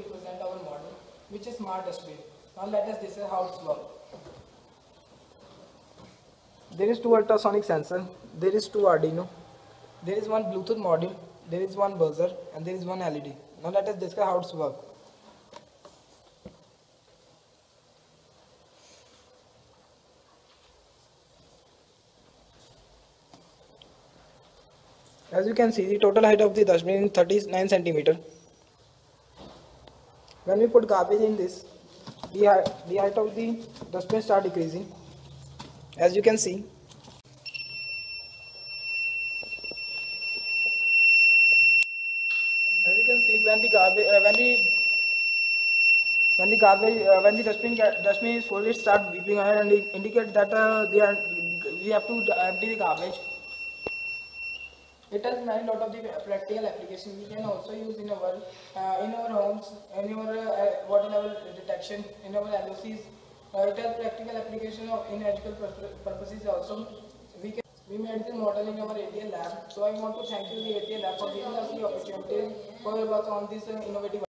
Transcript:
present our model, which is smart dustbin. Now let us discuss how it works. There is two ultrasonic sensor, there is two Arduino, there is one Bluetooth module, there is one buzzer, and there is one LED. Now let us discuss how it works. As you can see, the total height of the dustbin is 39 centimeter. When we put garbage in this, the height of the dustbin start decreasing. As you can see, when the dustbin is full, it start beeping and it indicate that we have to empty the garbage. It has many lot of the practical application. We can also use in our homes, in our water level detection, in our LOCs. It has practical application in educational purposes also. We made the model in our ATL lab. So I want to thank you the ATL lab for giving us the opportunity for work on this innovative.